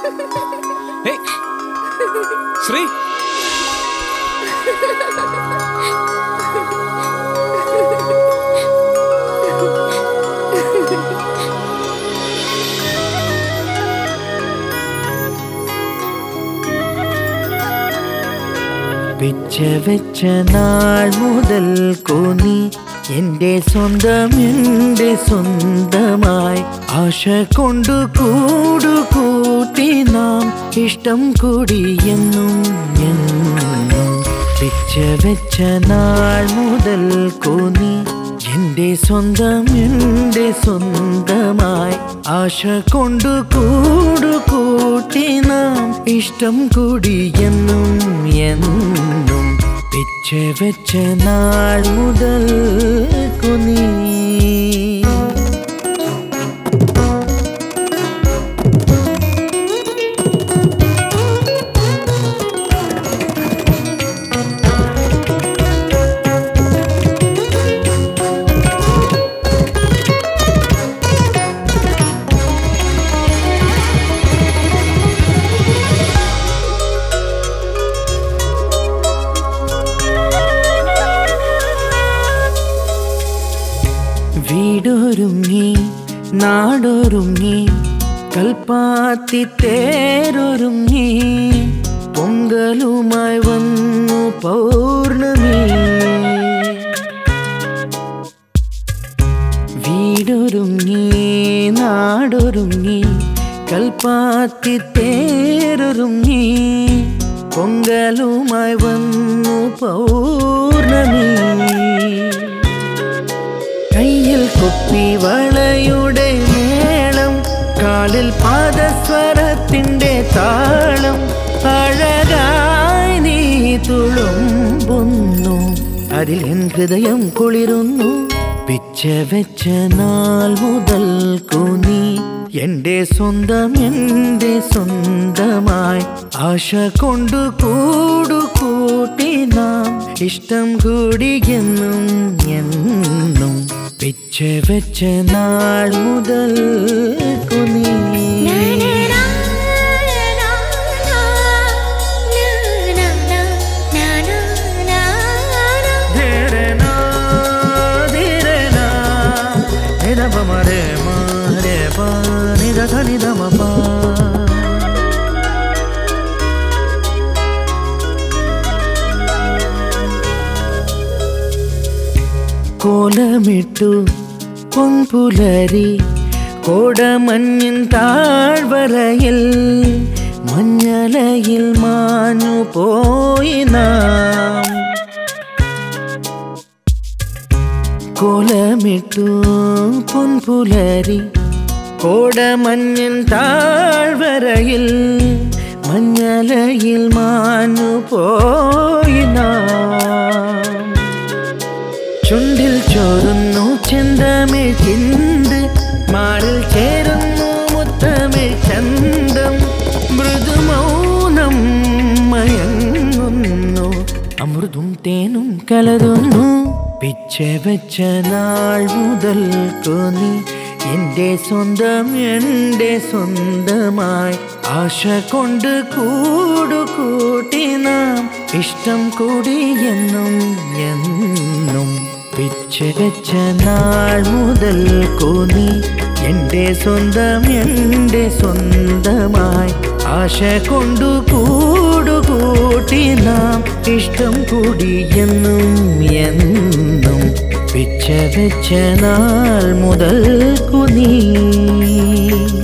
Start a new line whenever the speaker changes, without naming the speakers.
Hey, Sri.
പിച്ച വെച്ച നാൾ മുതൽക്കു നീ എന്റെ സ്വന്തം എന്റെ സ്വന്തമായി ആശ കൊണ്ടു കൂടുകൂട്ടി നാം ഇഷ്ടം കൂടി എന്നും എന്നും പിച്ച വെച്ച നാൾ മുതൽക്കു നീ എന്റെ സ്വന്തം എന്റെ സ്വന്തമായി ആശ കൊണ്ടു കൂടുകൂട്ടി നാം ഇഷ്ടം കൂടി എന്നും എന്നും പിച്ച വെച്ച നാൾ മുതൽക്കു നീ വീടൊരുങ്ങി നാടൊരുങ്ങി കൽപ്പാത്തി തേരൊരുങ്ങി പൊങ്കലുമായി വന്നു പൗർണമി വീടൊരുങ്ങി നാടൊരുങ്ങി കൽപ്പാത്തി തേരൊരുങ്ങി പൊങ്കലുമായി വന്നു പൗർണമി കയ്യിൽ കുപ്പി വളയുടെ മേളം കാലിൽ പാദസ്വരത്തിൻ്റെ താളം അഴകായി നീ തുളുമ്പുന്നു അതിൽ എൻ ഹൃദയം കുളിരുന്നു പിച്ച വെച്ച നാൾ മുതൽക്കു നീ എന്റെ സ്വന്തം എന്റെ സ്വന്തമായി ആശ കൊണ്ടു കൂടുകൂട്ടി നാം ഇഷ്ടം കൂടി എന്നും എന്നും പിച്ച വെച്ച നാൾ മുതൽക്കു നീ കോലമിട്ടു പൊൻപുലരി കോടമഞ്ഞിൻ താഴ്വരയിൽ മഞ്ഞലയിൽ മാഞ്ഞു പോയി നാം കോലമിട്ടു പൊൻപുലരി കോടമഞ്ഞിൻ താഴ്വരയിൽ മഞ്ഞലയിൽ മാഞ്ഞു പോയി നാം ചുണ്ടിൽ ചോരുന്നു ചെന്തമിഴ് ചിന്ത് മാറിൽ ചേരുന്നു മുത്തമിഴ് ചന്തം മൃദുമൗനം മയങ്ങുന്നു അമൃതും തേനും കലരുന്നു പിച്ച വെച്ച നാൾ മുതൽക്കു നീ എന്റെ സ്വന്തം എന്റെ സ്വന്തമായി ആശ കൊണ്ട് കൂടുകൂട്ടി നാം ഇഷ്ടം കൂടി എന്നും എന്നും പിച്ച വെച്ച നാൾ മുതൽക്കു നീ എന്റെ സ്വന്തം എന്റെ സ്വന്തമായി ആശ കൊണ്ടു കൂടുകൂട്ടി നാം ഇഷ്ടം കൂടി എന്നും എന്നും പിച്ച വെച്ച നാൾ മുതൽക്കു നീ